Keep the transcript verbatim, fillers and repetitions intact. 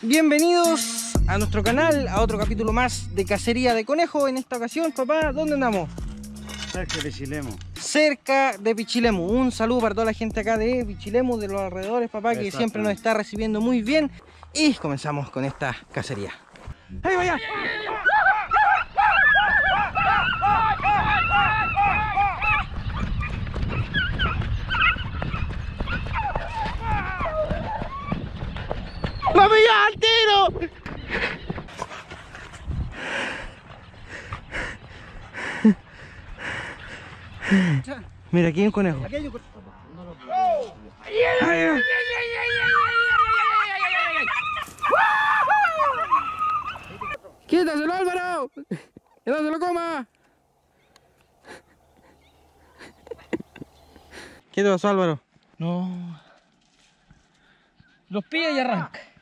Bienvenidos a nuestro canal, a otro capítulo más de cacería de conejo. En esta ocasión, papá, ¿dónde andamos? Cerca de Pichilemu. Cerca de Pichilemu. Un saludo para toda la gente acá de Pichilemu, de los alrededores, papá, que siempre nos está recibiendo muy bien. Y comenzamos con esta cacería. ¡Ahí vaya! ¡La pilló al tiro! Mira, aquí hay un conejo. Aquí hay un conejo. ¡Quítaselo, Álvaro! ¡Que no se lo coma! ¿Qué te pasó, Álvaro? No. Los pilla y arranca.